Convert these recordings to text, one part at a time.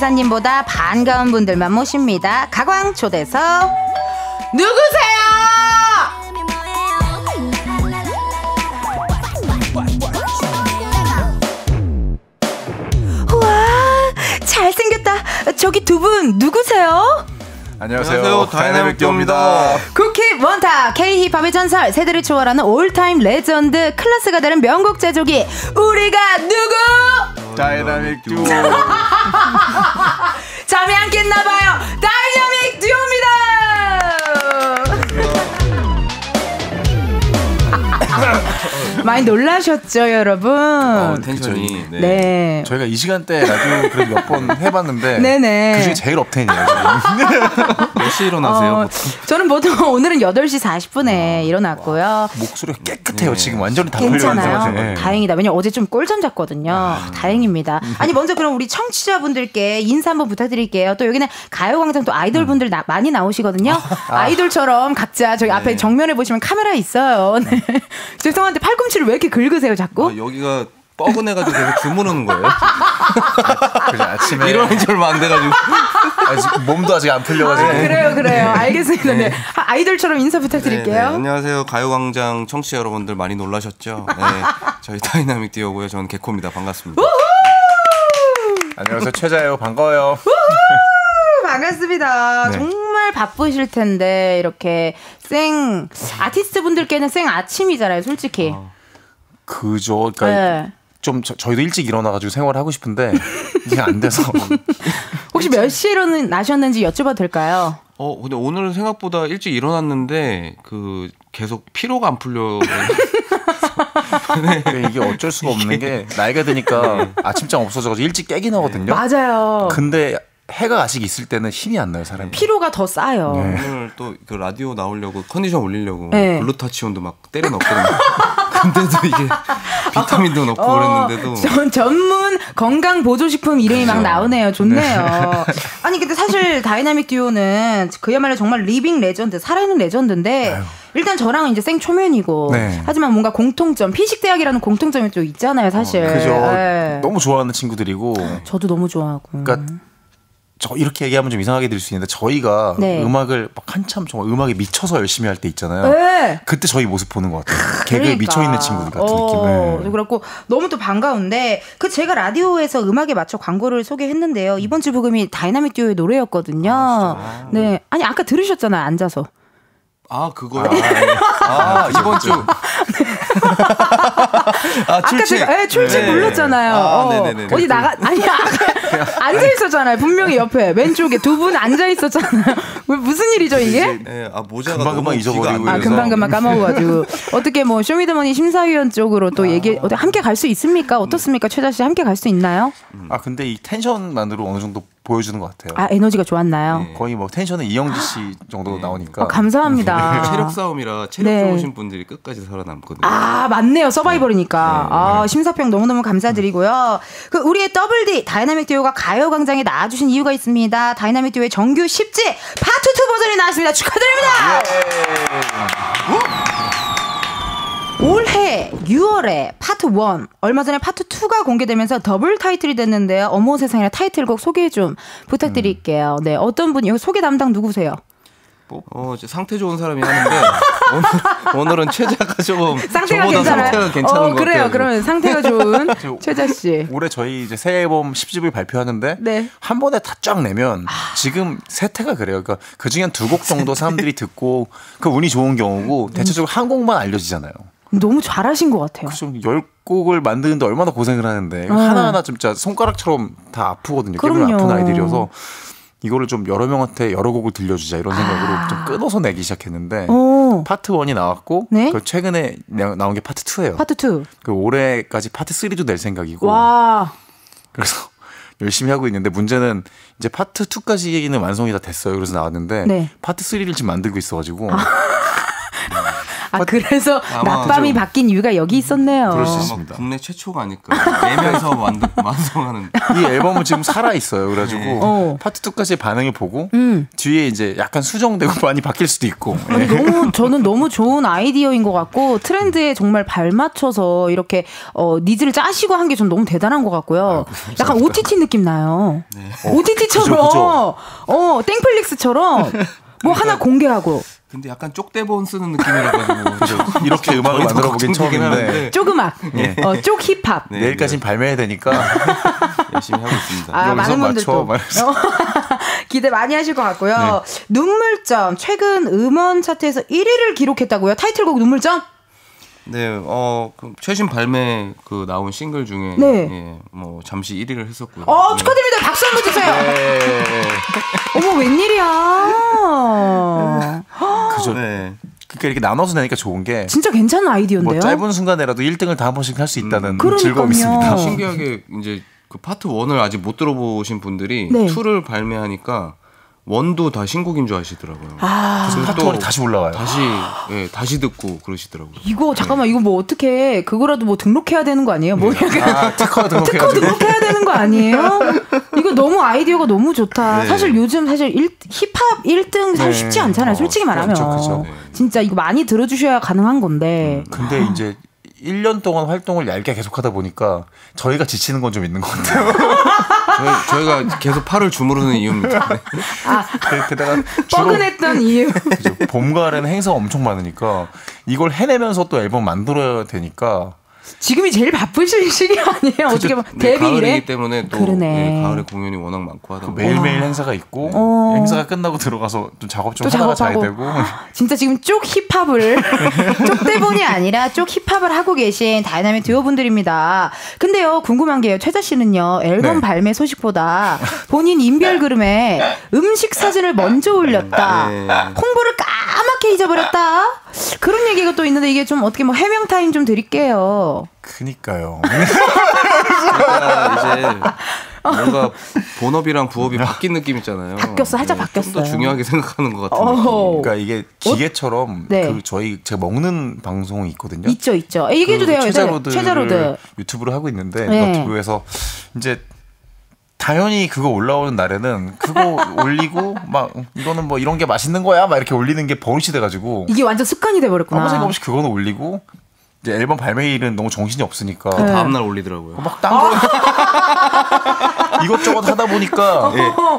이사님보다 반가운 분들만 모십니다. 가광 초대석 누구세요? 우와, 잘생겼다. 저기 두 분 누구세요? 안녕하세요. 다이나믹 듀오입니다. 국힙 원탑 K-힙합의 전설, 세대를 초월하는 올타임 레전드, 클래스가 다른 명곡 제조기, 우리가 누구? 다이나믹 듀오. 잠이 안 깼나봐요. 다이나믹 듀오입니다. 많이 놀라셨죠, 여러분? 텐션이. 네. 저희가 이 시간대 라디오 그래도 몇 번 해봤는데 네네. 그중에 제일 업텐이에요. 몇 시에 일어나세요? 저는 보통 오늘은 8시 40분에 일어났고요. 목소리가 깨끗해요. 지금 완전히 다 괜찮아요. 걸려있어요. 다행이다. 왜냐면 어제 좀 꿀잠 잤거든요. 다행입니다. 아니, 먼저 그럼 우리 청취자분들께 인사 한번 부탁드릴게요. 또 여기는 가요광장 또 아이돌분들 많이 나오시거든요. 아이돌처럼 각자 저기 앞에 정면에 보시면 카메라 있어요. 네. 죄송한데 팔꿈치를 왜 이렇게 긁으세요 자꾸? 여기가 뻐근해가지고 계속 주무르는 거예요. 아침에 일어난 지 얼마 안 돼가지고 아직 몸도 아직 안 풀려가지고. 그래요. 알겠습니다. 네. 아이돌처럼 인사 부탁드릴게요. 네. 안녕하세요. 가요광장 청취자 여러분들 많이 놀라셨죠? 네. 저희 다이나믹 듀오고요. 저는 개코입니다. 반갑습니다. 안녕하세요. 최자예요. 반가워요. 반갑습니다. 네. 정말 바쁘실 텐데 이렇게 생 아티스트 분들께는 생 아침이잖아요, 솔직히. 그죠. 그러니까 네. 좀 저희도 일찍 일어나가지고 생활을 하고 싶은데 이게 안 돼서. 혹시 몇 시에 일어나셨는지 여쭤봐도 될까요? 근데 오늘 생각보다 일찍 일어났는데 계속 피로가 안 풀려. 네. 이게 어쩔 수가 없는 게 나이가 드니까 아침잠 없어져가지고 일찍 깨긴 하거든요. 맞아요. 근데 해가 아직 있을 때는 힘이 안 나요, 사람이. 피로가 더 쌓여. 네. 오늘 또 그 라디오 나오려고 컨디션 올리려고 네. 글루타치온도 막 때려 넣었거든요. 근데도 이게 비타민도 넣고 그랬는데도 전문 건강 보조식품 이름이 막 나오네요. 좋네요. 아니 근데 사실 다이나믹 듀오는 그야말로 정말 리빙 레전드, 살아있는 레전드인데 일단 저랑은 이제 생 초면이고 네. 하지만 뭔가 공통점, 피식대학이라는 공통점이 또 있잖아요, 사실. 그죠. 네. 너무 좋아하는 친구들이고. 저도 너무 좋아하고. 그러니까 저 이렇게 얘기하면 좀 이상하게 들릴 수 있는데 저희가 네. 음악을 막 한참 정말 음악에 미쳐서 열심히 할 때 있잖아요. 네. 그때 저희 모습 보는 것 같아요. 개그에 그러니까. 미쳐 있는 친구들 같은 느낌. 네. 그렇고 너무 또 반가운데 제가 라디오에서 음악에 맞춰 광고를 소개했는데요. 이번 주 부금이 다이나믹 듀오의 노래였거든요. 네, 아니 아까 들으셨잖아요, 앉아서. 그거요? 이번 주. 출첵. 아까 출첵 불렀잖아요. 네네네. 어디 아니야. 앉아 있었잖아요. 분명히 옆에 왼쪽에 두 분 앉아 있었잖아요. 무슨 일이죠 이게? 네, 모자가 금방 잊어버리고. 금방 까먹어가지고. 어떻게 뭐 쇼미더머니 심사위원 쪽으로 또 함께 갈 수 있습니까? 어떻습니까, 최자 씨? 함께 갈 수 있나요? 근데 이 텐션만으로 어느 정도 보여주는 것 같아요. 에너지가 좋았나요? 네. 거의 뭐 텐션은 이영지 씨 정도 나오니까. 감사합니다. 체력 싸움이라 체력 좋으신 분들이 끝까지 살아남거든요. 맞네요. 서바이벌이니까. 심사평 너무너무 감사드리고요. 우리의 더블 D 다이나믹 듀오가 가요광장에 나와주신 이유가 있습니다. 다이나믹 듀오의 정규 10집 파트 2 버전이 나왔습니다. 축하드립니다. 올해 6월에 파트 1, 얼마 전에 파트 2가 공개되면서 더블 타이틀이 됐는데요. 어머 세상에, 타이틀곡 소개 좀 부탁드릴게요. 네, 어떤 분이, 여기 소개 담당 누구세요? 상태 좋은 사람이 하는데 오늘은 최자가 조금 상태가 저보다 괜찮아요? 상태가 괜찮은 것 그래요. 같아요. 그러면 상태가 좋은 최자 씨. 올해 저희 이제 새 앨범 10집을 발표하는데 네. 한 번에 다 쫙 내면 지금 세태가 그래요. 그러니까 그 중에 한 2곡 정도 사람들이 듣고 그 운이 좋은 경우고 대체적으로 한 곡만 알려지잖아요. 너무 잘하신 것 같아요. 그죠. 10곡을 만드는데 얼마나 고생을 하는데 하나하나 진짜 손가락처럼 다 아프거든요. 깨물면 아픈 아이들이어서 이거를 좀 여러 명한테 여러 곡을 들려주자 이런 생각으로 좀 끊어서 내기 시작했는데 파트 1이 나왔고 네? 최근에 나온 게 파트 2예요. 파트 2. 올해까지 파트 3도 낼 생각이고. 와. 그래서 열심히 하고 있는데 문제는 이제 파트 2까지는 완성이 다 됐어요. 그래서 나왔는데 파트 3를 지금 만들고 있어가지고. 그래서 낮밤이 바뀐 이유가 여기 있었네요. 그럴 수 있습니다. 국내 최초가 아닐까. 내면서 완성하는. 이 앨범은 지금 살아 있어요. 그래가지고 파트 2까지 반응을 보고 뒤에 이제 약간 수정되고 많이 바뀔 수도 있고. 저는 너무 좋은 아이디어인 것 같고 트렌드에 정말 발맞춰서 이렇게 니즈를 짜시고 한 게 전 너무 대단한 것 같고요. 약간 OTT 느낌 나요. 네. OTT처럼 그죠. 땡플릭스처럼 뭐 하나 공개하고. 근데 약간 쪽대본 쓰는 느낌이라 가지고 이렇게 음악을 만들어 보긴 처음인데 쪽음악, 쪽 힙합. 네, 내일까지는 발매해야 되니까 열심히 하고 있습니다. 많은 분들 또 기대 많이 하실 것 같고요. 네. 눈물점 최근 음원 차트에서 1위를 기록했다고요? 타이틀곡 눈물점? 네, 그 최신 발매 나온 싱글 중에 뭐 잠시 1위를 했었고요. 축하드립니다. 박수 한번 주세요. 네. 어머 웬일이야? 그죠. 네. 그러니까 이렇게 나눠서 내니까 좋은 게 진짜 괜찮은 아이디어인데요. 뭐 짧은 순간에라도 1등을 다 한 번씩 할 수 있다는 즐거움이 있습니다. 신기하게 이제 그 파트 1을 아직 못 들어보신 분들이 2를 발매하니까 원도 다 신곡인 줄 아시더라고요. 그래서 파트 1이 다시 올라와요. 다시 듣고 그러시더라고요. 이거 잠깐만 이거 뭐 어떻게 그거라도 뭐 등록해야 되는 거 아니에요? 뭐 특허 등록해야 되는 거 아니에요? 이거 너무 아이디어가 너무 좋다. 네. 사실 요즘 힙합 1등 사실 쉽지 않잖아요. 솔직히 말하면. 그렇죠. 진짜 이거 많이 들어주셔야 가능한 건데. 근데 이제 1년 동안 활동을 얇게 계속하다 보니까 저희가 지치는 건 좀 있는 것 같아요. 저희가 계속 팔을 주무르는 이유입니다. 게다가 뻐근했던 이유. 그죠. 봄, 가을에는 행사가 엄청 많으니까 이걸 해내면서 또 앨범 만들어야 되니까 지금이 제일 바쁘실 시기 아니에요? 어떻게 보면 데뷔 이래? 가을이기 때문에 또 가을에 공연이 워낙 많고 하다 보니까 매일매일 행사가 있고 행사가 끝나고 들어가서 좀 작업 좀 하다가 자야 되고 진짜 지금 쪽 힙합을 쪽대본이 아니라 쪽 힙합을 하고 계신 다이나믹 듀오분들입니다. 근데요 궁금한 게요. 최자 씨는요 앨범 발매 소식보다 본인 인별그램에 음식 사진을 먼저 올렸다. 홍보를 까맣게 잊어버렸다. 그런 얘기가 또 있는데 이게 좀 어떻게 뭐 해명 타임 좀 드릴게요. 그니까요. 이제 뭔가 본업이랑 부업이 바뀐 느낌 있잖아요. 살짝 바뀌었어요. 좀 더 중요하게 생각하는 것 같은 느낌. 그러니까 이게 기계처럼 제가 먹는 방송이 있거든요. 있죠. 얘기해도 돼요. 최자로드 유튜브를 하고 있는데 너튜브에서 이제 당연히 그거 올라오는 날에는 그거 올리고 막 이거는 뭐 이런 게 맛있는 거야 막 이렇게 올리는 게 버릇이 돼가지고 이게 완전 습관이 돼버렸구나. 아무 생각 없이 그거는 올리고 이제 앨범 발매일은 너무 정신이 없으니까 다음날 올리더라고요. 막 딴 거 이것저것 하다 보니까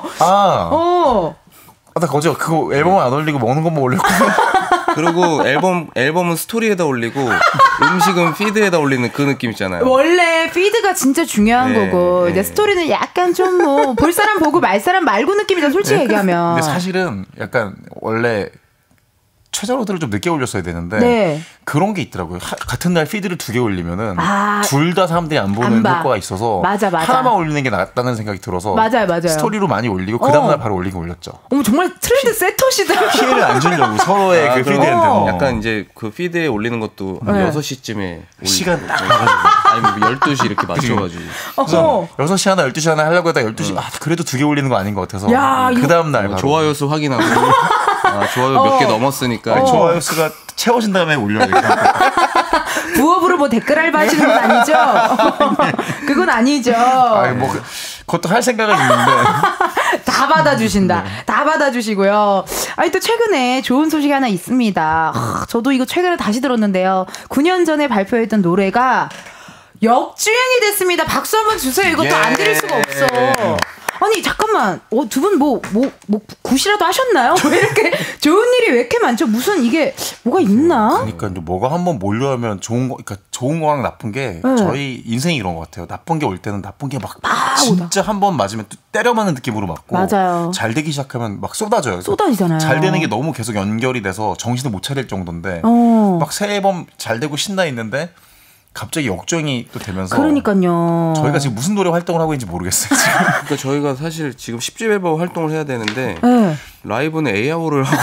나 거저 그거 앨범 안 올리고 먹는 것만 올렸고 그리고 앨범은 스토리에다 올리고 음식은 피드에다 올리는 그 느낌 있잖아요. 원래 피드가 진짜 중요한 거고 이제 스토리는 약간 좀 뭐 볼 사람 보고 말 사람 말고 느낌이죠. 솔직히 얘기하면. 근데 사실은 약간 원래 최저로드를 좀 늦게 올렸어야 되는데 그런 게 있더라고요. 같은 날 피드를 2개 올리면은 둘 다 사람들이 안 보는 효과가 있어서 맞아. 하나만 올리는 게 낫다는 생각이 들어서 맞아요. 스토리로 많이 올리고 그 다음날 바로 올리긴 올렸죠. 정말 트렌드 세터시다. 피해를 안 주려고 서로의 그 피드한테 약간 이제 그 피드에 올리는 것도 한 6시쯤에 시간 딱 봐가지고 아니 뭐 12시 이렇게 맞춰가지고 6시 하나 12시 하나 하려고 했다가 12시 그래도 2개 올리는 거 아닌 것 같아서 그 다음날 좋아요 수 확인하고 좋아요 몇 개 넘었으니까 좋아요 수가 채워진 다음에 올려야겠다. 부업으로 뭐 댓글 알바하시는 건 아니죠? 그건 아니죠. 뭐 그것도 할 생각은 있는데 다 받아주신다. 다 받아주시고요. 또 최근에 좋은 소식이 하나 있습니다. 저도 이거 최근에 다시 들었는데요. 9년 전에 발표했던 노래가 역주행이 됐습니다. 박수 한번 주세요. 이것도 안 드릴 수가 없어. 아니 잠깐만 두 분 뭐 굿이라도 하셨나요? 왜 이렇게 좋은 일이 왜 이렇게 많죠? 무슨 이게 뭐가 있나? 그러니까 이제 뭐가 한번 몰려오면 좋은 거랑 나쁜 게 저희 인생이 이런 것 같아요. 나쁜 게 올 때는 나쁜 게 막 진짜 한 번 맞으면 때려 맞는 느낌으로 맞고 맞아요. 잘 되기 시작하면 막 쏟아져요. 쏟아지잖아요. 잘 되는 게 너무 계속 연결이 돼서 정신을 못 차릴 정도인데 막 새 앨범 잘 되고 신나 있는데 갑자기 역주행이 또 되면서 그러니까요. 저희가 지금 무슨 노래 활동을 하고 있는지 모르겠어요. 지금. 그러니까 저희가 사실 지금 10집 앨범 활동을 해야 되는데 라이브는 에이아오를 하고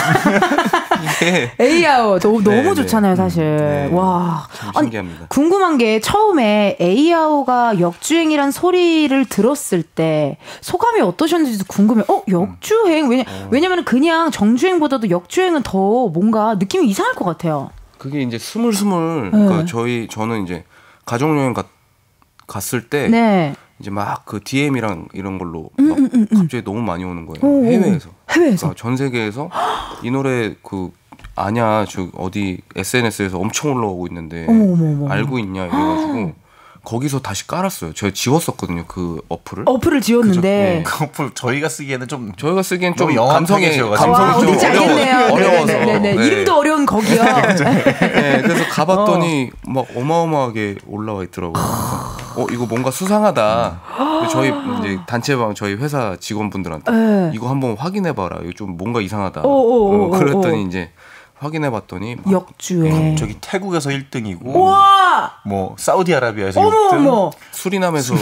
이게 에이아오 너무 좋잖아요, 사실. 와, 참 신기합니다. 궁금한 게 처음에 에이아오가 역주행이란 소리를 들었을 때 소감이 어떠셨는지도 궁금해요. 역주행 왜냐면 그냥 정주행보다도 역주행은 더 뭔가 느낌이 이상할 것 같아요. 그게 이제 스물스물 그러니까 저는 이제 가족여행 갔을 때 네. 이제 막 그 DM이랑 이런 걸로 막 갑자기 너무 많이 오는 거예요. 해외에서. 그러니까 전 세계에서 이 노래 그 아냐 저 어디 SNS에서 엄청 올라오고 있는데 알고 있냐 이래가지고 거기서 다시 깔았어요. 제가 지웠었거든요 그 어플을 지웠는데 네. 그 어플 저희가 쓰기에는 좀 감성이 좀 어려워서 네. 이름도 어려운 거기요. 네, 그래서 가봤더니 막 어마어마하게 올라와 있더라고요. 이거 뭔가 수상하다. 저희 이제 단체방 저희 회사 직원분들한테 이거 한번 확인해봐라. 이거 좀 뭔가 이상하다. 그랬더니 이제 확인해봤더니 역주행. 저기 태국에서 1등이고, 우와! 뭐 사우디아라비아에서 6등, 수리남에서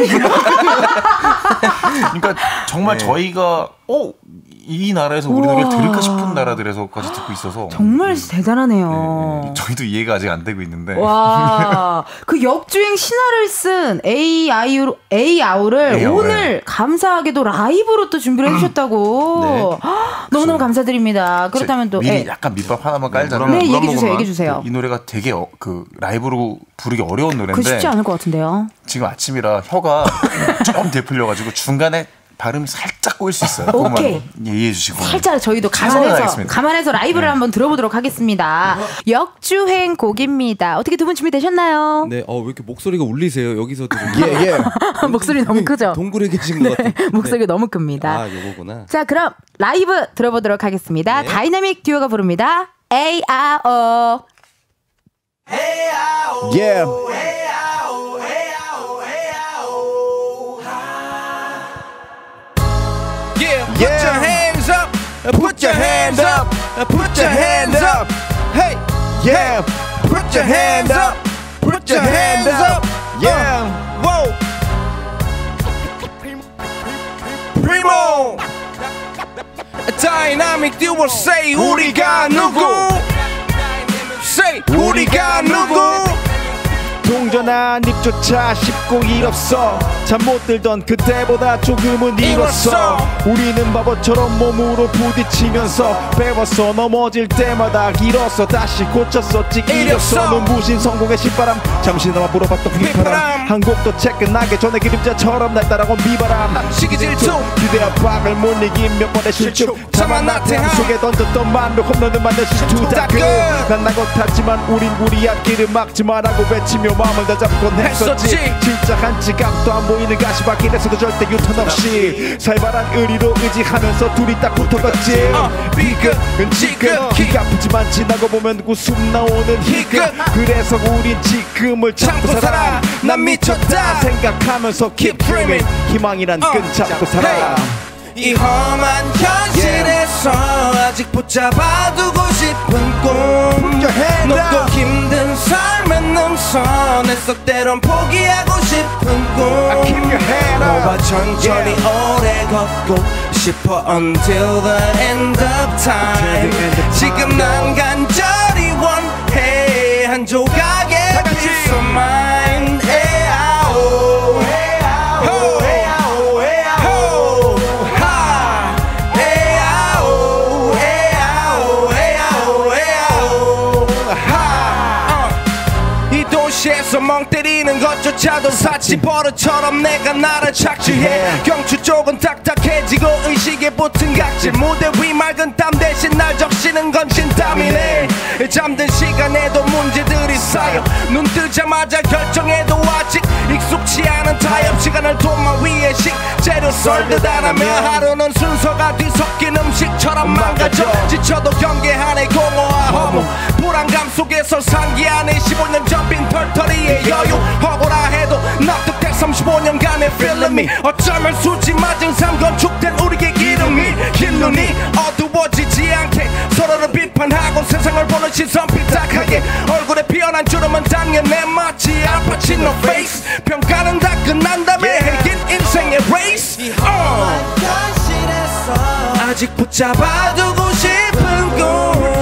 그러니까 정말 저희가 이 나라에서 우리 노래를 들을까 싶은 나라들에서까지 듣고 있어서 정말 대단하네요. 네, 저희도 이해가 아직 안 되고 있는데. 와, 그 역주행 신화를 쓴 에이아우를 오늘 감사하게도 라이브로 또 준비를 해주셨다고. 네. 너무너무 감사드립니다. 그렇다면 또 미리 약간 밑밥 하나만 깔자면 네, 얘기해주세요. 이 노래가 되게 그 라이브로 부르기 어려운 노래인데 그 쉽지 않을 것 같은데요. 지금 아침이라 혀가 좀 되풀려가지고 중간에 발음이 살짝 꼬일 수 있어요. 오케이. 이해해 주시고. 살짝 저희도 감안해서 라이브를 한번 들어보도록 하겠습니다. 역주행 곡입니다. 어떻게 두 분 준비되셨나요? 네. 왜 이렇게 목소리가 울리세요? 여기서 들으면. 목소리 너무 크죠? 동굴에 계신 것 같아요. 목소리가 너무 큽니다. 요거구나. 자, 그럼 라이브 들어보도록 하겠습니다. 네. 다이나믹 듀오가 부릅니다. 에이아오. 에이아오. Yeah. Put your hands up, put your hands up, put your hands up. Hey, yeah. Put your hands up, put your hands up. Yeah, whoa. Primo. Dynamic duo say 우리가 누구? Say 우리가 누구? 동전한 입조차 쉽고 일 없어. 잠 못 들던 그때보다 조금은 일었어. 우리는 바보처럼 몸으로 부딪히면서 배웠어. 넘어질 때마다 길었어. 다시 고쳤었지 이렸어. 눈부신 성공의 신바람 잠시나마 불어봤던 휘파람. 한 곡도 채 끝나기 전에 그림자처럼 날 따라온 비바람. 시기 질투 기대 압박을 못 이긴 몇 번의 실축. 자만 나태함 속에 던졌던 만몇 홈런을 만든 실투 다 끝. 난 나고 탔지만 우린 우리 앞길을 막지 말라고 외치며 마음을 다 잡곤 했었지. 진짜 한 지각도 안 보이는 가시밭길에서도 절대 유턴 없이 살벌한 의리로 의지하면서 둘이 딱 붙어갔지. 비극은 지금 기 아프지만 지나고 보면 웃음 나오는 희극. 그래서 우린 지금을 참고 살아. 난 미쳤다 생각하면서 keep dreaming. 희망이란 끈 잡고 살아. 이 험한 현실에서 아직 붙잡아두고 싶은 꿈. 높고 힘든 삶의 능선에서 때론 포기하고 싶은 꿈. 너와 천천히 오래 걷고 싶어 until the end of time. 지금 난 간절히 원해 한 조각의 peace of mind. 도시에서 멍 때리는 것조차도 사치 버릇처럼 내가 나를 착취해. 경추 쪽은 딱딱해지고 의식에 붙은 각질. 무대 위 맑은 땀 대신 날 적시는 건 진땀이네. 잠든 시간에도 문제들이 쌓여 눈 뜨자마자 결정해도 아직 익숙치 않은 타협. 시간을 도마 위에 식재료 썰듯 안 하며 하루는 순서가 뒤섞인 음식처럼 망가져. 지쳐도 경계하네 공허와 허무. 불안감 속에서 상기하네 15년 전 빈 털터리의 여유. 허구라 해도 납득돼 35년간의 feeling me. 어쩌면 수지 맞은 삶 건축된 우리의 기름이 긴 눈이 어두워지지 않게 서로를 비판하고 세상을 보는 시선 삐딱하게. 얼굴에 피어난 주름은 당연해 마치 알파치노 페이스. 평가는 다 끝난 다음에 긴 인생의 레이스. 아직 붙잡아두고 싶은 꿈.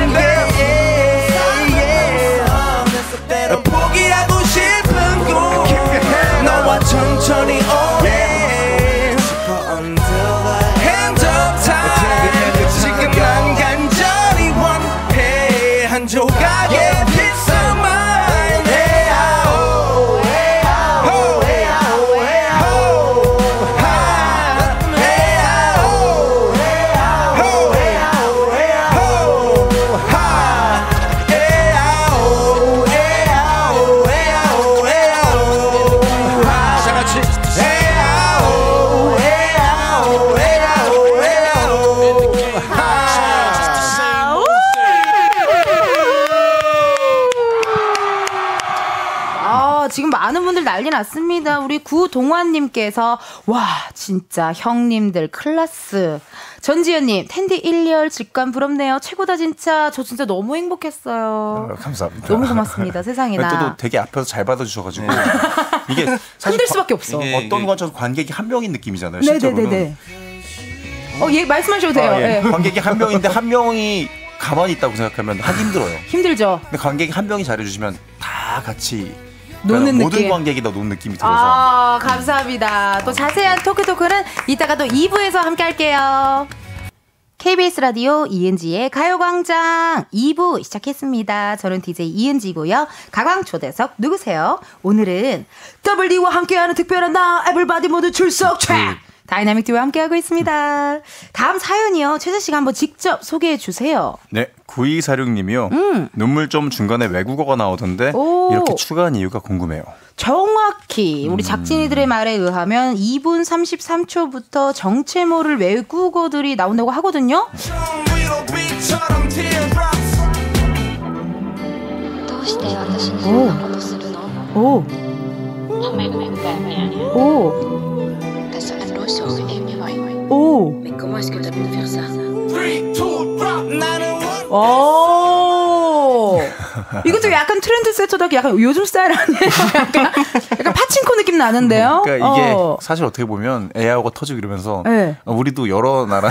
포기하고 싶은 꿈. 너와 천천히 오래 until the end of time. 지금 난 간절히 원해 한 조각 많은 분들 난리 났습니다. 우리 구동환님께서 와 진짜 형님들 클래스. 전지현님 텐디 1열 직관 부럽네요. 최고다 진짜. 저 진짜 너무 행복했어요. 감사합니다. 너무 고맙습니다. 세상에나. 또 되게 앞에서 잘 받아주셔가지고 이게 흔들 수밖에 없어. 어떤 것처럼 관객이 한 명인 느낌이잖아요. 실제로는. 네네네. 예 말씀하셔도 돼요. 예. 관객이 한 명인데 한 명이 가만히 있다고 생각하면 하기 힘들어요. 힘들죠. 근데 관객이 한 명이 잘해주시면 다 같이 노는 모든 느낌. 관객이 다 노는 느낌이 들어서. 감사합니다. 또 자세한 토크는 이따가 또 2부에서 함께 할게요. KBS 라디오 이은지의 가요광장 2부 시작했습니다. 저는 DJ 이은지고요. 가광초대석 누구세요? 오늘은 WD와 함께하는 특별한 날 에블바디 모두 출석 체크! 다이나믹 듀오와 함께하고 있습니다. 다음 사연이요. 최재 씨가 한번 직접 소개해 주세요. 네, 9246님이요. 눈물 좀 중간에 외국어가 나오던데 이렇게 추가한 이유가 궁금해요. 정확히 우리 작진이들의 말에 의하면 2분 33초부터 정체모를 외국어들이 나온다고 하거든요. 오. 이것도 약간 트렌드 세터다. 약간 요즘 스타일 아니에요? 약간 파친코 느낌 나는데요. 그러니까 이게 사실 어떻게 보면 에어가 터지고 이러면서 네. 우리도 여러 나라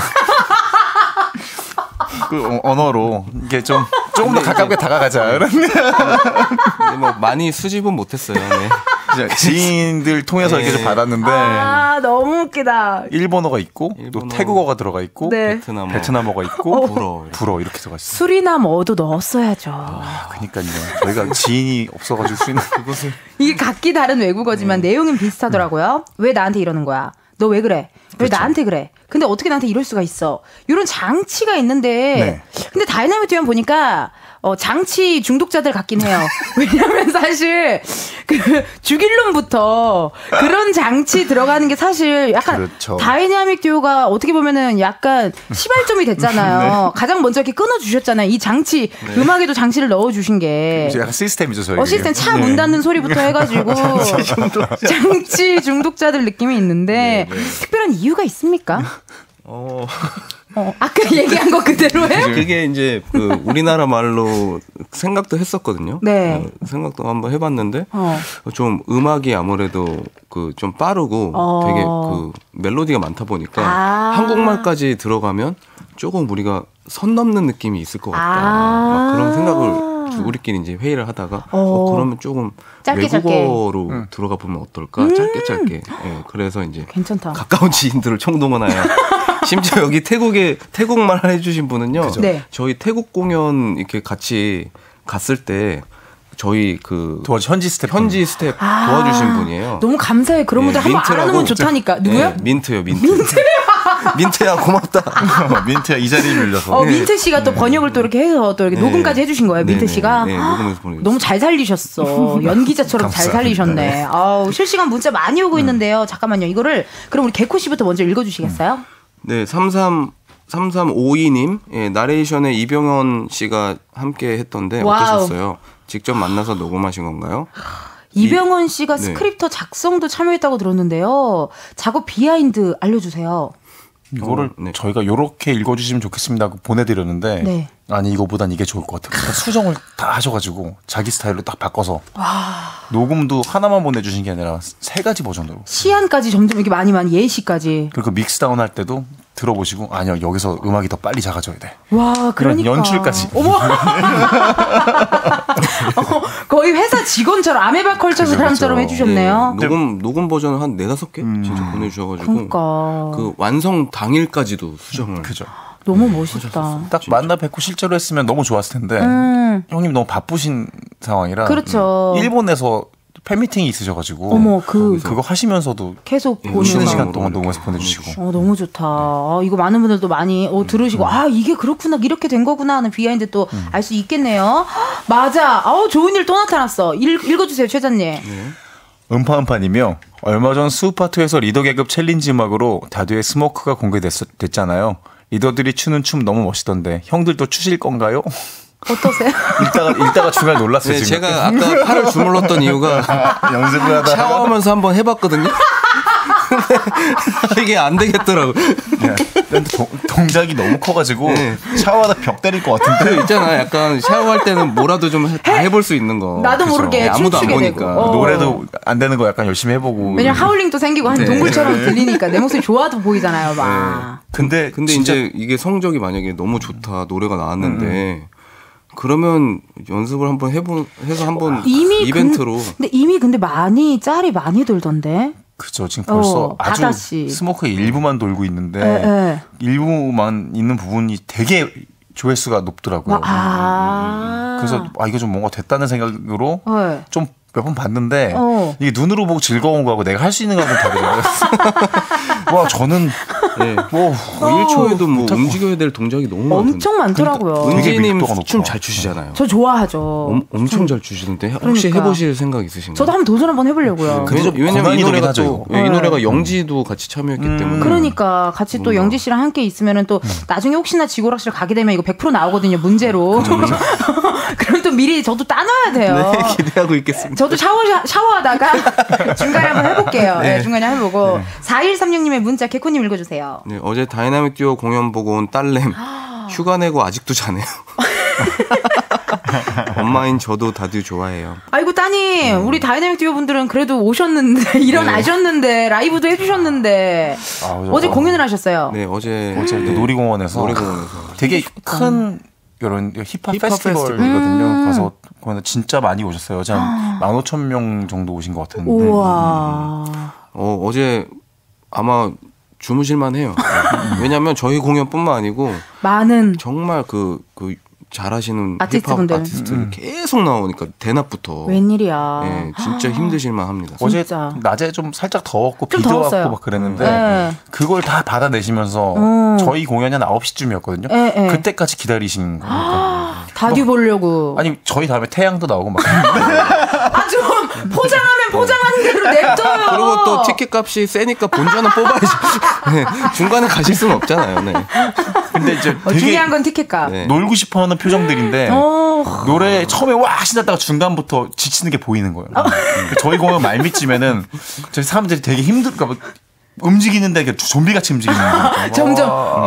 그 언어로 이게 조금 더 가깝게 다가가자. 뭐 많이 수집은 못했어요. 네. 지인들 통해서 이렇게 좀 받았는데 너무 웃기다. 일본어가 있고 또 태국어가 들어가 있고 네. 베트남어가 있고 불어 이렇게 들어가 있어요. 수리남어도 넣었어야죠. 그러니까요. 저희가 지인이 없어가지고 수리남 그것을 이게 각기 다른 외국어지만 내용은 비슷하더라고요. 왜 나한테 이러는 거야? 너 왜 그래? 왜 그렇죠. 나한테 그래? 근데 어떻게 나한테 이럴 수가 있어? 이런 장치가 있는데 근데 다이나믹 듀오 보니까 장치 중독자들 같긴 해요. 왜냐면 사실 그 죽일 놈부터 그런 장치 들어가는 게 사실 약간 그렇죠. 다이나믹 듀오가 어떻게 보면은 약간 시발점이 됐잖아요. 가장 먼저 이렇게 끊어주셨잖아요. 이 장치 음악에도 장치를 넣어주신 게 약간 시스템이죠 저희. 시스템 차 문 닫는 소리부터 해가지고 장치 중독자들 느낌이 있는데 특별한 이유가 있습니까? 아까 얘기한 거 그대로예요? 그게 이제 그 우리나라 말로 생각도 했었거든요. 네. 생각도 한번 해봤는데 좀 음악이 아무래도 그 좀 빠르고 되게 그 멜로디가 많다 보니까 한국말까지 들어가면 조금 우리가 선 넘는 느낌이 있을 것 같다. 막 그런 생각을 우리끼리 이제 회의를 하다가 그러면 조금 외국어로 들어가 보면 어떨까? 짧게. 네, 그래서 이제 괜찮다. 가까운 지인들을 총동원하여 심지어 여기 태국말 해주신 분은요. 네. 저희 태국 공연 이렇게 같이 갔을 때 저희 그 현지 스텝 도와주신 분이에요. 너무 감사해. 그런 분들 한번 알아놓으면 좋다니까. 누구요? 네, 민트요. 민트야 고맙다. 민트야 이 자리에 밀려서. 민트 씨가 또 번역을 또 이렇게 해서 또 이렇게 녹음까지 해주신 거예요. 민트 씨가. 네, 녹음해서 보내주셨어요. 너무 잘 살리셨어. 연기자처럼 잘 살리셨네. 아우, 실시간 문자 많이 오고 있는데요. 잠깐만요. 이거를 그럼 우리 개코 씨부터 먼저 읽어주시겠어요? 네, 3352님 나레이션에 이병헌 씨가 함께 했던데 어떠셨어요? 직접 만나서 녹음하신 건가요? 이병헌 씨가 스크립터 작성도 참여했다고 들었는데요. 작업 비하인드 알려주세요. 이거를 저희가 이렇게 읽어주시면 좋겠습니다 하고 보내드렸는데 아니 이거보단 이게 좋을 것 같아요. 그러니까 수정을 다 하셔가지고 자기 스타일로 딱 바꿔서 녹음도 하나만 보내주신 게 아니라 3가지 버전으로 시안까지 점점 이렇게 많이 예시까지. 그리고 믹스다운 할 때도 들어보시고 아니요 여기서 음악이 더 빨리 작아져야 돼. 와 그러니까 연출까지. 어머 거의 회사 직원처럼 아메바 컬처 사람처럼 해주셨네요. 녹음 버전을 한 4-5개 진짜 보내주셔가지고 그러니까. 그 완성 당일까지도 수정을. 그죠. 너무 멋있다. 딱 만나 뵙고 실제로 했으면 너무 좋았을 텐데 형님 너무 바쁘신 상황이라. 그렇죠. 일본에서 팬미팅이 있으셔가지고 어머 그거 하시면서도 계속 쉬는 시간 동안 녹음해서 보내주시고. 너무 좋다. 이거 많은 분들도 많이 들으시고 이게 그렇구나 이렇게 된 거구나 하는 비하인드 또 알 수 있겠네요. 맞아. 좋은 일 또 나타났어. 읽어주세요 최자님. 음파음파님이요. 얼마 전 수우파트에서 리더 계급 챌린지 음악으로 다듀의 스모크가 공개됐잖아요. 리더들이 추는 춤 너무 멋있던데 형들도 추실 건가요? 어떠세요? 읽다가 중간에 놀랐어요. 네, 지금. 제가 아까 팔을 주물렀던 이유가 연습을 하다가 샤워하면서 한번 해봤거든요. 근데 이게 안 되겠더라고. 동작이 너무 커가지고 네. 샤워하다 벽 때릴 것 같은데. 그 있잖아, 약간 샤워할 때는 뭐라도 좀 다 해볼 수 있는 거. 나도 그렇죠. 모르게 아무도 안 보니까. 노래도 안 되는 거 약간 열심히 해보고. 왜냐면 하울링도 생기고 한 동굴처럼 들리니까 내 목소리 좋아도 보이잖아요, 막. 네. 근데 이제 이게 성적이 만약에 너무 좋다, 노래가 나왔는데. 그러면 연습을 한번 해서 한번 이벤트로. 근데 이미 짤이 많이 돌던데. 그죠. 지금 벌써 아주 스모크의 일부만 돌고 있는데 일부만 있는 부분이 되게 조회수가 높더라고요. 그래서 이거 좀 뭔가 됐다는 생각으로 좀 몇 번 봤는데 이게 눈으로 보고 즐거운 거하고 내가 할 수 있는 거하고 다르더라고요. 와 저는 뭐 1초에도 뭐 움직여야 될 동작이 너무 엄청 많더라고요. 은지님 춤 잘 추시잖아요. 저 좋아하죠. 엄청 잘 추시는데 혹시 해보실 생각 있으신가요? 저도 한번 도전 한번 해보려고요. 왜냐면 이 노래가 또 이 노래가 영지도 같이 참여했기 때문에. 그러니까 같이 또 영지 씨랑 함께 있으면은 또 나중에 혹시나 지구락실 가게 되면 이거 100% 나오거든요, 문제로. 그럼 또 미리 저도 따놔야 돼요. 네, 기대하고 있겠습니다. 저도 샤워하다가 중간에 한번 해볼게요. 네, 중간에 해보고. 4136님의 문자 개코님 읽어주세요. 네, 어제 다이나믹 듀오 공연 보고 온 딸내미 휴가 내고 아직도 자네요. 엄마인 저도 다들 좋아해요. 아이고 따님, 우리 다이나믹 듀오 분들은 그래도 오셨는데 일어나셨는데 라이브도 해주셨는데 어제 공연을 하셨어요. 네, 어제 놀이공원에서 되게 큰 이런 힙합 페스티벌이거든요. 가서 거기는 진짜 많이 오셨어요. 어제 한 15,000명 정도 오신 것 같은데. 우와. 어제 아마 주무실만 해요. 왜냐하면 저희 공연뿐만 아니고 많은 정말 그 잘하시는 아티스트분들. 힙합 아티스트들 계속 나오니까 대낮부터. 웬일이야. 네, 진짜 힘드실만 합니다. 어제 낮에 좀 살짝 더웠고 비도 왔고 막 그랬는데 그걸 다 받아내시면서 저희 공연이 한 9시쯤이었거든요. 그때까지 기다리신 거니까. 다듀 보려고. 아니 저희 다음에 태양도 나오고 막. 아주 포장하면 포장하는 대로 냅둬요. 그리고 또 티켓 값이 세니까 본전은 뽑아야지. 네, 중간에 가실 수는 없잖아요. 네. 근데 이제 되게 중요한 건 티켓 값. 네. 놀고 싶어하는 표정들인데 노래 처음에 와 신났다가 중간부터 지치는 게 보이는 거예요. 저희 공연 말미쯤에는 저희 사람들이 되게 그러니까 움직이는데 좀비같이 움직이는 거예요. 점점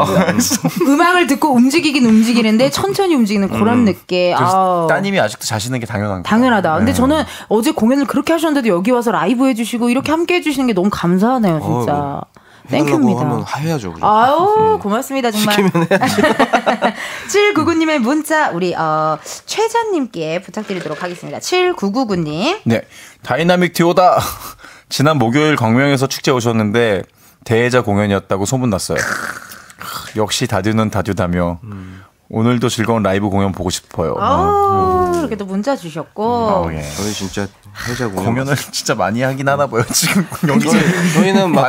음악을 듣고 움직이긴 움직이는데 천천히 움직이는 그런 느낌. 따님이 아직도 자시는 게 당연하다. 근데 저는 어제 공연을 그렇게 하셨는데도 여기 와서 라이브 해주시고 이렇게 함께 해주시는 게 너무 감사하네요, 진짜. 땡큐입니다. 하면 해야죠. 아유, 고맙습니다, 정말. 시키면 해야죠. 799님의 문자 우리 최자님께 부탁드리도록 하겠습니다. 7999님. 네, 다이나믹 듀오다. 지난 목요일 광명에서 축제 오셨는데 대회자 공연이었다고 소문났어요. 역시 다듀는 다듀다며 오늘도 즐거운 라이브 공연 보고 싶어요. 이렇게 또 문자 주셨고. 저희 진짜 회자 공연을 진짜 많이 하긴 하나 봐요. 지금 저희는 막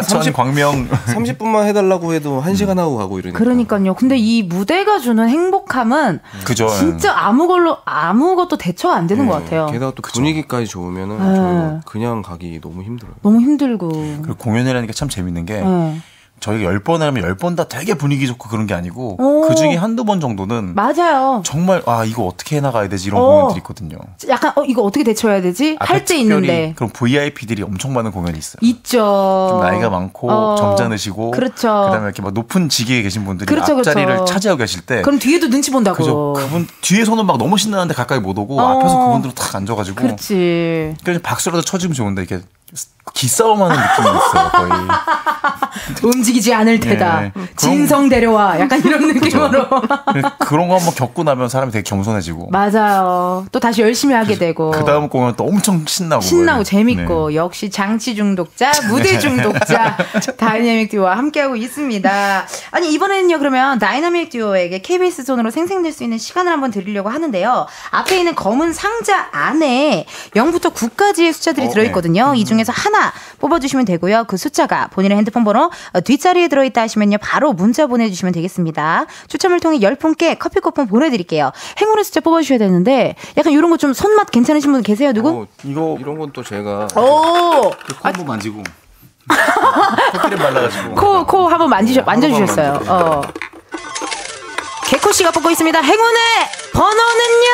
30분만 해달라고 해도 1시간 하고 가고 이러니까. 그러니까요. 근데 이 무대가 주는 행복함은 그죠. 진짜 아무것도 대처 안 되는 것 같아요. 게다가 또 분위기까지 좋으면은 저희가 그냥 가기 너무 힘들어요. 너무 힘들고. 그리고 공연이라는 게 참 재밌는 게 저희가 10번 하면 10번 다 되게 분위기 좋고 그런 게 아니고 그중에 한두 번 정도는 맞아요. 정말 이거 어떻게 해나가야 되지 이런 공연들이 있거든요. 약간 이거 어떻게 대처해야 되지? 할 때 있는데. 그럼 VIP들이 엄청 많은 공연이 있어요. 있죠. 좀 나이가 많고 점잖으시고 그렇죠. 그다음에 이렇게 막 높은 직위에 계신 분들이 앞자리를 차지하고 계실 때 그럼 뒤에도 눈치 본다고. 그죠. 그분 뒤에서는 막 너무 신나는데 가까이 못 오고 앞에서 그분들은 탁 앉아가지고 그렇지. 그냥 박수라도 쳐주면 좋은데 이렇게 기싸움하는 느낌이 있어요. 거의. 움직이지 않을 테다. 진성 데려와. 약간 이런 느낌으로. 그런 거 한번 겪고 나면 사람이 되게 겸손해지고. 맞아요. 또 다시 열심히 하게 되고. 그 다음 공연 또 엄청 신나고 재밌고. 역시 장치 중독자, 무대 중독자 다이나믹 듀오와 함께하고 있습니다. 아니 이번에는요 그러면 다이나믹 듀오에게 KBS 손으로 생생낼 수 있는 시간을 한번 드리려고 하는데요. 앞에 있는 검은 상자 안에 0부터 9까지의 숫자들이 들어있거든요. 이 중에서 하나 뽑아주시면 되고요. 그 숫자가 본인의 핸드폰 번호 뒷자리에 들어있다 하시면요. 바로 문자 보내주시면 되겠습니다. 추첨을 통해 10분께 커피 쿠폰 보내드릴게요. 행운의 숫자 뽑아주셔야 되는데 약간 이런 거 좀 손맛 괜찮으신 분 계세요? 누구? 이런 건 또 제가 코 한번 만지고 코끼리 발라가지고 코 한번 만져주셨어요. 개코 씨가 뽑고 있습니다. 행운의 번호는요.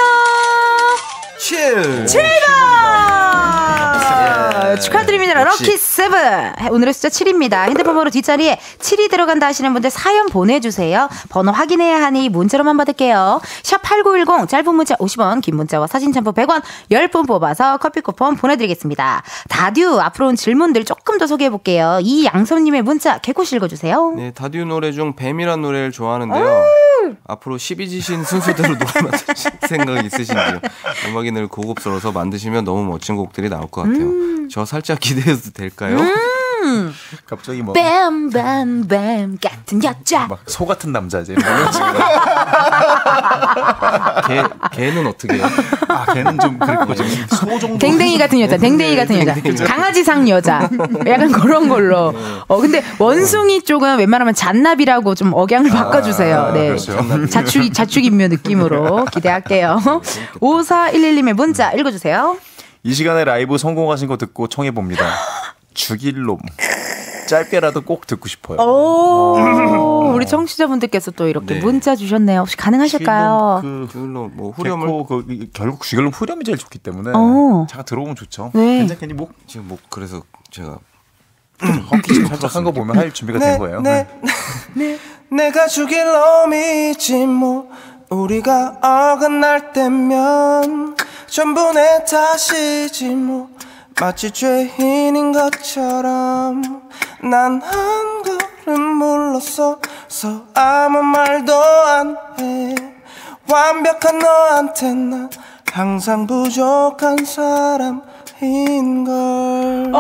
7번. 축하드립니다. 럭키 7. 오늘의 숫자 7입니다. 핸드폰 번호 뒷자리에 7이 들어간다 하시는 분들 사연 보내주세요. 번호 확인해야 하니 문자로만 받을게요. 샵 8910 짧은 문자 50원, 긴 문자와 사진 첨부 100원 10분 뽑아서 커피 쿠폰 보내드리겠습니다. 다듀 앞으로 온 질문들 조금 더 소개해볼게요. 이양섭님의 문자 개코씨 읽어주세요. 네, 다듀 노래 중 뱀이란 노래를 좋아하는데요. 앞으로 12지신 순서대로 노래 만드실 생각이 있으신지요? 음악이 늘 고급스러워서 만드시면 너무 멋진 곡들이 나올 것 같아요. 저 살짝 기대해도 될까요? 갑자기 뭐 뱀 같은 여자 막 소 같은 남자지. 걔는 어떻게 해요? 걔는 좀 그렇고 좀 소 정도. 댕댕이 같은 여자, 댕댕이 같은 여자, 강아지상 여자, 약간 그런 걸로. 근데 원숭이 쪽은 웬만하면 잔나비라고 좀 억양을 바꿔주세요. 네, 그렇죠. 자축인묘 느낌으로 기대할게요. 5411님의 문자 읽어주세요. 이 시간에 라이브 성공하신 거 듣고 청해봅니다. 죽일 놈. 짧게라도 꼭 듣고 싶어요. 우리 청취자분들께서 또 이렇게 네. 문자 주셨네요. 혹시 가능하실까요? 죽일놈 뭐 후렴을 결국 죽일놈 후렴이 제일 좋기 때문에 잠깐 들어보면 좋죠. 네. 괜찮겠니? 지금 뭐 그래서 제가 헛기침 살짝 한 거 보면 할 준비가 된 거예요. 네. 내가 죽일 놈이지 뭐 우리가 어긋날 때면 전부 내 탓이지 뭐 마치 죄인인 것처럼 난 한 걸음 물러서서 아무 말도 안 해. 완벽한 너한테 난 항상 부족한 사람인걸.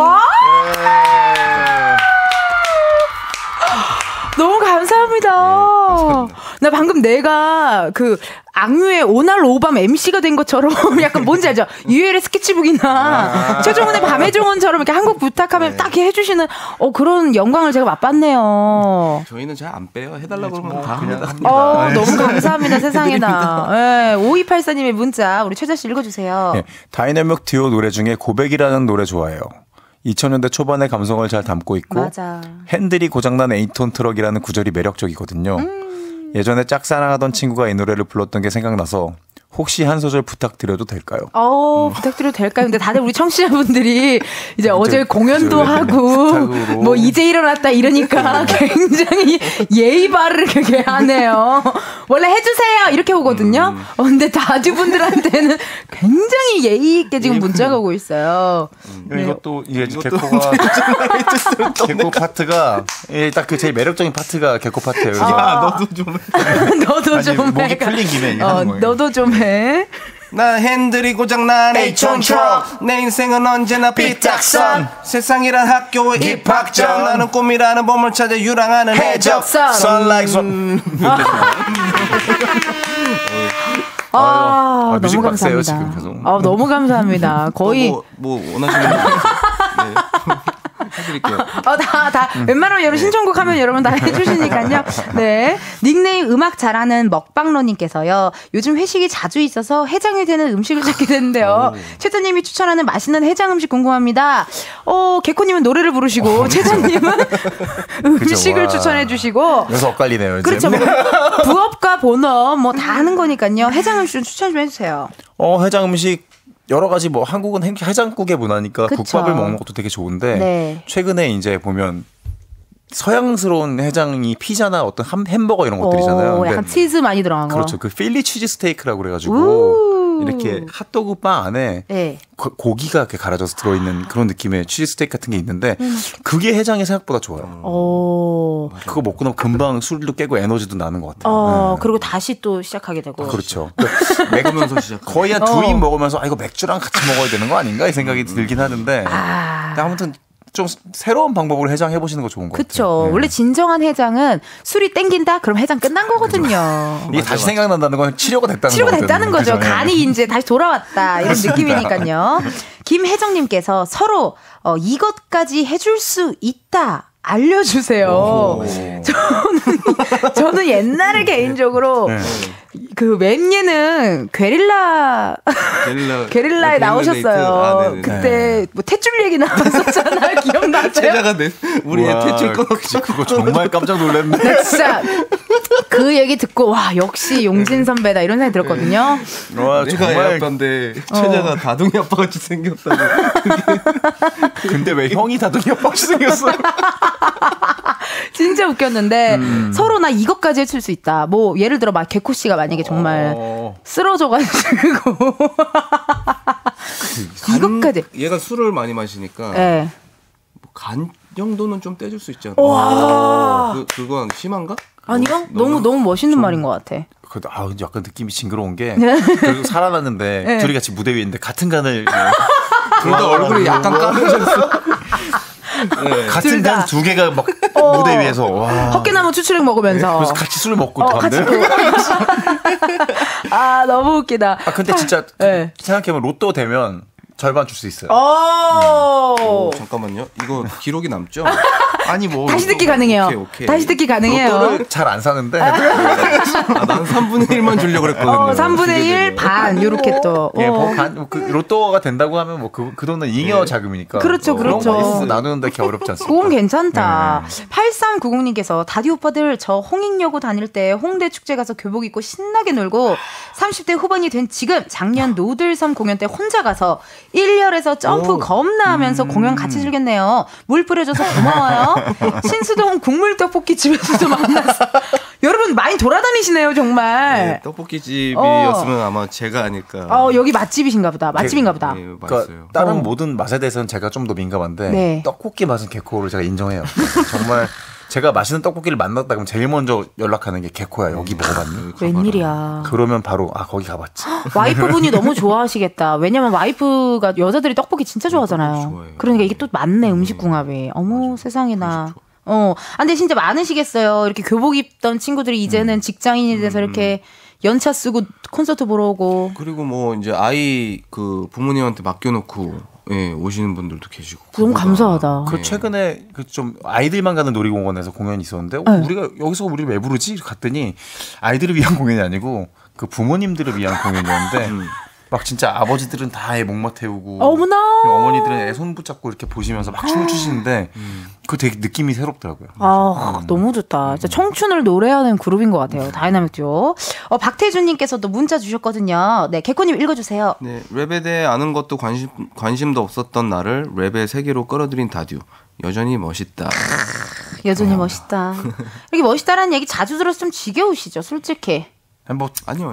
너무 감사합니다. 나 방금 내가 그 악뮤의 오날 오밤 MC가 된 것처럼 약간 뭔지 알죠? 유엘의 스케치북이나 최종훈의 밤의 종원처럼 이렇게 한곡 부탁하면 딱 이렇게 해주시는 그런 영광을 제가 맛봤네요. 저희는 잘 안 빼요. 해달라고 그러면 다 합니다. 너무 감사합니다. 세상에나. 네, 5284님의 문자 우리 최자 씨 읽어주세요. 네, 다이내믹 듀오 노래 중에 고백이라는 노래 좋아해요. 2000년대 초반의 감성을 잘 담고 있고 맞아. 핸들이 고장난 8톤 트럭이라는 구절이 매력적이거든요. 예전에 짝사랑하던 친구가 이 노래를 불렀던 게 생각나서 혹시 한 소절 부탁드려도 될까요? 부탁드려도 될까요? 근데 다들 우리 청취자분들이 이제 어제 공연도 하고 뭐 이제 일어났다 이러니까 굉장히 예의 바르게 그렇게 하네요. 원래 해주세요 이렇게 오거든요. 근데 다주분들한테는 굉장히 예의 있게 지금 문자가 오고 있어요. 네. 이것도 이게 개코가 개코 파트가 딱 그 제일 매력적인 파트가 개코 파트예요. 야 너도 좀 너도 좀 해. 목이 풀린 김에 하는 거예요. 너도 좀 해. 나 핸들이 고장난 8톤 트럭 내 인생은 언제나 삐딱선 세상이란 학교의 입학전 나는 꿈이라는 봄을 찾아 유랑하는 해적선 너무 감사합니다. 지금 계속. 너무 감사합니다. 거의 뭐 원하시는 거 네. 해드릴게요. 웬만하면 여러분 신청곡 하면 여러분 다 해주시니까요. 네. 닉네임 음악 잘하는 먹방러님께서요. 요즘 회식이 자주 있어서 해장이 되는 음식을 찾게 됐는데요. 최자님이 추천하는 맛있는 해장 음식 궁금합니다. 개코님은 노래를 부르시고 최자님은 음식을 추천해 주시고. 그래서 엇갈리네요. 이제. 그렇죠. 부업과 본업 뭐 다 하는 거니까요. 해장 음식 추천 좀 해주세요. 해장 음식 여러 가지 뭐 한국은 해장국의 문화니까 그쵸. 국밥을 먹는 것도 되게 좋은데 네. 최근에 이제 보면 서양스러운 해장이 피자나 어떤 햄버거 이런 것들이잖아요. 약간 치즈 많이 들어간 거. 그렇죠. 그 필리 치즈 스테이크라고 그래가지고 이렇게 핫도그 빵 안에 네. 고기가 이렇게 갈아져서 들어있는 그런 느낌의 치즈 스테이크 같은 게 있는데 그게 해장이 생각보다 좋아요. 그거 먹고 나면 금방 술도 깨고 에너지도 나는 것 같아요. 그리고 다시 또 시작하게 되고. 그렇죠. 먹으면서 시작. 거의 한 2입 먹으면서 이거 맥주랑 같이 먹어야 되는 거 아닌가 이 생각이 들긴 하는데 아무튼 좀 새로운 방법으로 해장해 보시는 거 좋은 것 같아요. 그렇죠. 네. 원래 진정한 해장은 술이 땡긴다? 그럼 해장 끝난 거거든요. 이게 다시 생각난다는 건 치료가 됐다는 거죠. 그죠? 간이 이제 다시 돌아왔다 이런 느낌이니까요. 김혜정님께서 서로 이것까지 해줄 수 있다. 알려주세요. 저는 옛날에 개인적으로 그 웹예능 게릴라에 나오셨어요. 그때 뭐 탯줄 얘기 나왔었잖아요. 기억나세요? 제자가 우리의 탯줄 끊었지. 그거 정말 깜짝 놀랐네. 나 진짜 그 얘기 듣고 와 역시 용진 선배다 이런 생각이 들었거든요. 와 내가 애 아빠인데 제자가 다둥이 아빠같이 생겼다고. 근데 왜 형이 다둥이 아빠같이 생겼어요? 진짜 웃겼는데 서로 나 이것까지 해줄 수 있다. 뭐 예를 들어 막 개코 씨가 만약에 정말 쓰러져가지고 이것까지. 얘가 술을 많이 마시니까 네. 뭐 간 정도는 좀 떼줄 수 있잖아. 그건 심한가? 아니요. 너무 멋있는 말인 것 같아. 약간 느낌이 징그러운 게 그리고 살아났는데 네. 둘이 같이 무대 위에 있는데 같은 간을 둘 다 얼굴이 약간 까매졌어. 네. 같은 간 두 개가 막 무대 위에서 헛개나무 추출액 먹으면서 네. 그래서 같이 술을 먹고 같이 아 너무 웃기다. 근데 진짜 네. 생각해보면 로또 되면 절반 줄 수 있어요. 잠깐만요. 이거 기록이 남죠? 아니 뭐 다시 듣기 가능해요. 오케이. 다시 듣기 가능해요. 로또를 잘 안 사는데 난 3분의 1만 주려고 그랬거든요. 3분의 1 반 이렇게 또. 예, 로또가 된다고 하면 뭐 그 돈은 잉여 자금이니까. 그렇죠. 나누는데 이렇게 어렵지 않습니까? 그건 괜찮다. 8390님께서 다디 오빠들 저 홍익여고 다닐 때 홍대 축제 가서 교복 입고 신나게 놀고 30대 후반이 된 지금 작년 노들섬 공연 때 혼자 가서 1열에서 점프 겁나 하면서 공연 같이 즐겼네요. 물 뿌려줘서 고마워요. 신수동 국물 떡볶이 집에서도 만났어. 여러분 많이 돌아다니시네요 정말. 네, 떡볶이 집이었으면 아마 제가 아닐까. 여기 맛집이신가 보다. 맛집인가 보다. 네, 그러니까 다른 모든 맛에 대해서는 제가 좀 더 민감한데 네. 떡볶이 맛은 개코를 제가 인정해요. 정말 제가 맛있는 떡볶이를 만났다 그러면 제일 먼저 연락하는 게 개코야. 여기 먹어봤니? 웬일이야. 그러면 바로 거기 가봤지. 와이프분이 너무 좋아하시겠다. 왜냐면 와이프가 여자들이 떡볶이 진짜 좋아하잖아요. 그러니까 이게 또 맞네 음식 궁합이. 어머 세상에나. 근데 진짜 많으시겠어요. 이렇게 교복 입던 친구들이 이제는 직장인이 돼서 이렇게 연차 쓰고 콘서트 보러 오고. 그리고 뭐 이제 아이 그 부모님한테 맡겨놓고 오시는 분들도 계시고. 너무 감사하다. 최근에 좀 아이들만 가는 놀이공원에서 공연이 있었는데 우리가 여기서 우리를 왜 부르지? 갔더니 아이들을 위한 공연이 아니고 그 부모님들을 위한 공연이었는데 막 진짜 아버지들은 다 애 목마 태우고 어머나 어머니들은 애 손 붙잡고 이렇게 보시면서 막 춤을 추시는데 그거 되게 느낌이 새롭더라고요. 너무 좋다. 진짜 청춘을 노래하는 그룹인 것 같아요. 다이나믹 듀오. 박태준님께서도 문자 주셨거든요. 네, 개코님 읽어주세요. 네, 랩에 대해 아는 것도 관심도 없었던 나를 랩의 세계로 끌어들인 다듀. 여전히 멋있다. 여전히 멋있다. 이렇게 멋있다라는 얘기 자주 들어서 좀 지겨우시죠, 솔직히. 아니요.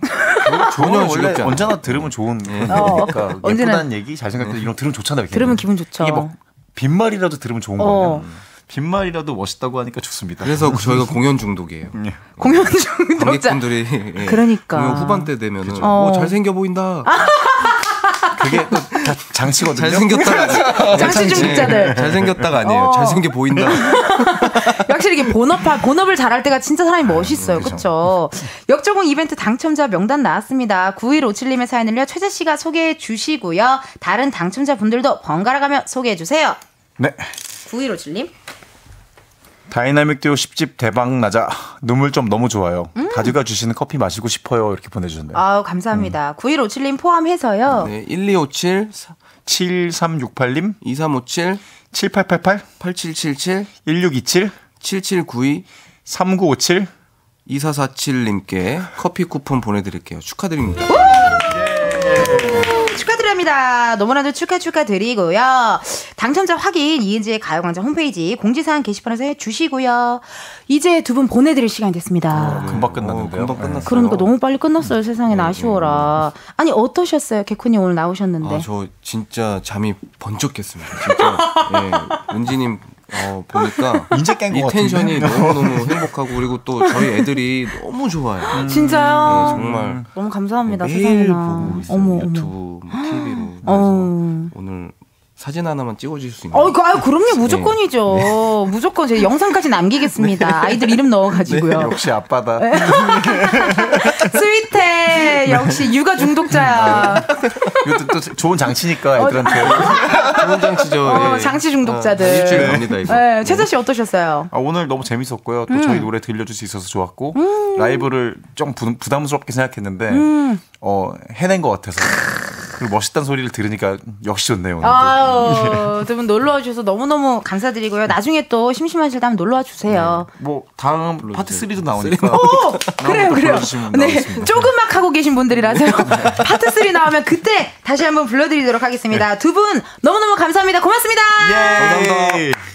전혀 원래 언제나 들으면 좋은 거니까 예쁘다는 얘기, 잘생겼다 이런 들으면 좋잖아요. 들으면 기분 좋죠. 이게 뭐 빈말이라도 들으면 좋은 거예요. 빈말이라도 멋있다고 하니까 좋습니다. 그래서 저희가 공연 중독이에요. 공연 중독자. 관객분들이 그러니까 공연 후반 때 되면은 잘생겨 보인다. 그게 또 다 장치거든요. 잘생겼다가 장치 중독자들. 잘생겼다가 아니에요. 잘생겨 보인다. 확실히 이게 본업을 잘할 때가 진짜 사람이 멋있어요. 그렇죠. 역조공 이벤트 당첨자 명단 나왔습니다. 9157님의 사연을요 최재 씨가 소개해 주시고요. 다른 당첨자 분들도 번갈아 가며 소개해 주세요. 네. 9157님. 다이나믹 듀오 10집 대박 나자. 눈물 좀 너무 좋아요. 다듀가 주시는 커피 마시고 싶어요. 이렇게 보내주셨네요. 감사합니다. 9157님 포함해서요. 네, 1257 7368님 2357 7888 8777 1627 7792 3957 2447님께 커피 쿠폰 보내드릴게요. 축하드립니다. 축하드립니다. 너무나도 축하드리고요. 당첨자 확인 이은지의 가요광장 홈페이지 공지사항 게시판에서 해주시고요. 이제 두 분 보내드릴 시간이 됐습니다. 금방 끝났는데요. 금방 끝났어요. 그러니까 너무 빨리 끝났어요. 세상에 아쉬워라. 아니 어떠셨어요? 개코님 오늘 나오셨는데. 저 진짜 잠이 번쩍 깼습니다. 진짜. 은지님 보니까 이제 깬 것 같은데. 이 텐션이 너무너무 행복하고 그리고 또 저희 애들이 너무 좋아요. 진짜요? 정말 너무 감사합니다. 매일 세상에나. 보고 있어요. 유튜브, TV로. 그래서 오늘 사진 하나만 찍어주실 수 있나요? 그럼요. 무조건이죠. 무조건 제가 영상까지 남기겠습니다. 아이들 이름 넣어가지고요. 역시 아빠다. 스위태 역시 육아 중독자야. 이것도 또 좋은 장치니까 애들한테. 좋은 장치죠. 장치 중독자들. 일주일 갑니다 이거. 네, 최자 씨 어떠셨어요? 오늘 너무 재밌었고요. 또 저희 노래 들려줄 수 있어서 좋았고 라이브를 좀 부담스럽게 생각했는데 해낸 것 같아서. 그리고 멋있다는 소리를 들으니까 역시 좋네요. 두 분 놀러와 주셔서 너무너무 감사드리고요. 나중에 또 심심하실 때 한번 놀러와 주세요. 네. 뭐 다음 파트 3도 나오니까. 그래요. 네, 조금막 하고 계신 분들이라서요. 파트 3 나오면 그때 다시 한번 불러드리도록 하겠습니다. 두 분 너무너무 감사합니다. 고맙습니다. 감사합니다.